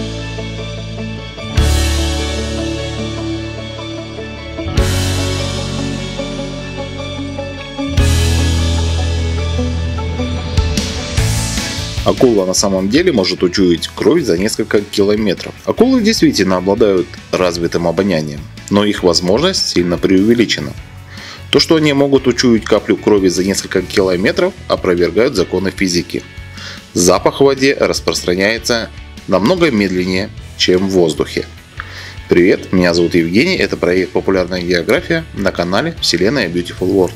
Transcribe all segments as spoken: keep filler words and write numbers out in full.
Акула на самом деле может учуять кровь за несколько километров. Акулы действительно обладают развитым обонянием, но их возможность сильно преувеличена. То, что они могут учуять каплю крови за несколько километров, опровергают законы физики. Запах в воде распространяется намного медленнее, чем в воздухе. Привет, меня зовут Евгений, это проект «Популярная география» на канале Вселенная Beautiful World.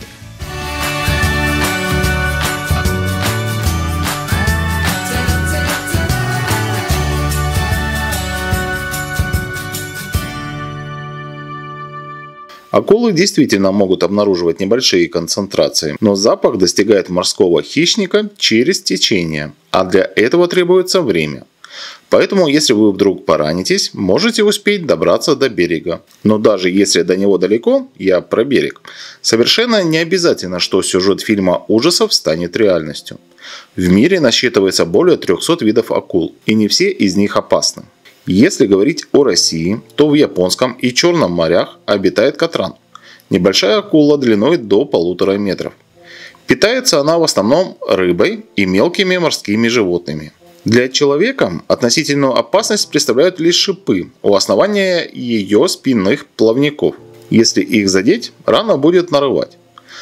Акулы действительно могут обнаруживать небольшие концентрации, но запах достигает морского хищника через течение, а для этого требуется время. Поэтому, если вы вдруг поранитесь, можете успеть добраться до берега. Но даже если до него далеко, я про берег, совершенно не обязательно, что сюжет фильма ужасов станет реальностью. В мире насчитывается более трёхсот видов акул, и не все из них опасны. Если говорить о России, то в Японском и Черном морях обитает катран. Небольшая акула длиной до полутора метров. Питается она в основном рыбой и мелкими морскими животными. Для человека относительную опасность представляют лишь шипы у основания ее спинных плавников. Если их задеть, рана будет нарывать.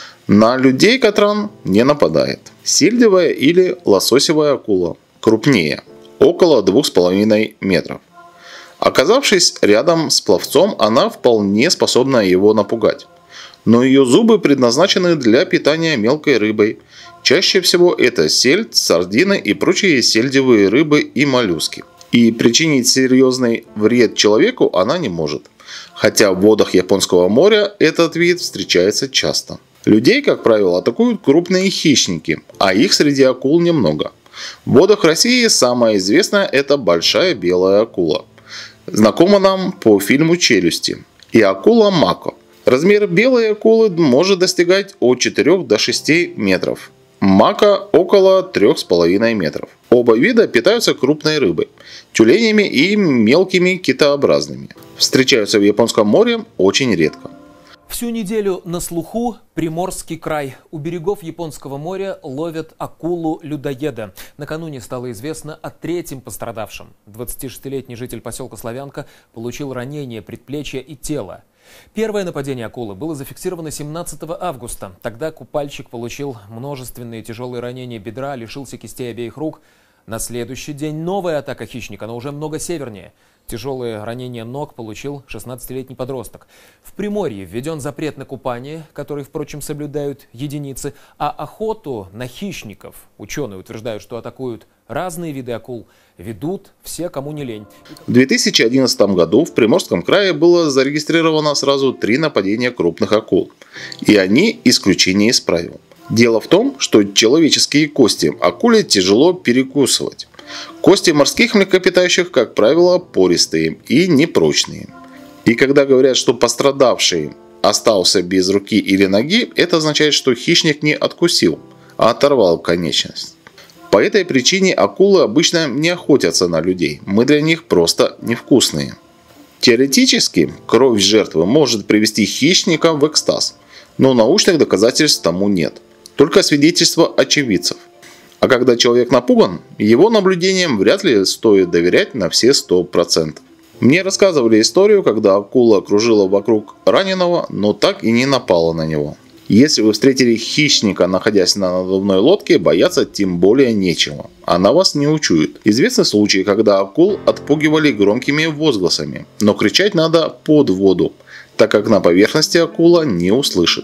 На людей катран не нападает. Сельдевая или лососевая акула крупнее, около двух с половиной метров. Оказавшись рядом с пловцом, она вполне способна его напугать. Но ее зубы предназначены для питания мелкой рыбой. Чаще всего это сельдь, сардины и прочие сельдевые рыбы и моллюски. И причинить серьезный вред человеку она не может. Хотя в водах Японского моря этот вид встречается часто. Людей, как правило, атакуют крупные хищники, а их среди акул немного. В водах России самая известная это большая белая акула. Знакома нам по фильму «Челюсти» и акула мако. Размер белой акулы может достигать от четырёх до шести метров. Мако около трёх с половиной метров. Оба вида питаются крупной рыбой, тюленями и мелкими китообразными. Встречаются в Японском море очень редко. Всю неделю на слуху Приморский край. У берегов Японского моря ловят акулу-людоеда. Накануне стало известно о третьем пострадавшем. двадцатишестилетний житель поселка Славянка получил ранение предплечья и тела. Первое нападение акулы было зафиксировано семнадцатого августа. Тогда купальщик получил множественные тяжелые ранения бедра, лишился кистей обеих рук. На следующий день новая атака хищника, но уже много севернее. Тяжелые ранения ног получил шестнадцатилетний подросток. В Приморье введен запрет на купание, который, впрочем, соблюдают единицы, а охоту на хищников, ученые утверждают, что атакуют разные виды акул, ведут все, кому не лень. В две тысячи одиннадцатом году в Приморском крае было зарегистрировано сразу три нападения крупных акул, и они исключение из правил. Дело в том, что человеческие кости акуле тяжело перекусывать. Кости морских млекопитающих, как правило, пористые и непрочные. И когда говорят, что пострадавший остался без руки или ноги, это означает, что хищник не откусил, а оторвал конечность. По этой причине акулы обычно не охотятся на людей, мы для них просто невкусные. Теоретически, кровь жертвы может привести хищника в экстаз, но научных доказательств тому нет, только свидетельства очевидцев. А когда человек напуган, его наблюдениям вряд ли стоит доверять на все сто процентов. Мне рассказывали историю, когда акула кружила вокруг раненого, но так и не напала на него. Если вы встретили хищника, находясь на надувной лодке, бояться тем более нечего. Она вас не учует. Известны случаи, когда акул отпугивали громкими возгласами, но кричать надо под воду, так как на поверхности акула не услышит.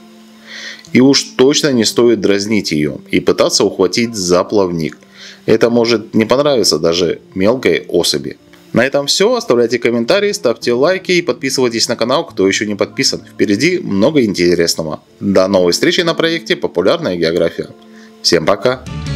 И уж точно не стоит дразнить ее и пытаться ухватить за плавник. Это может не понравиться даже мелкой особи. На этом все. Оставляйте комментарии, ставьте лайки и подписывайтесь на канал, кто еще не подписан. Впереди много интересного. До новой встречи на проекте «Популярная география». Всем пока!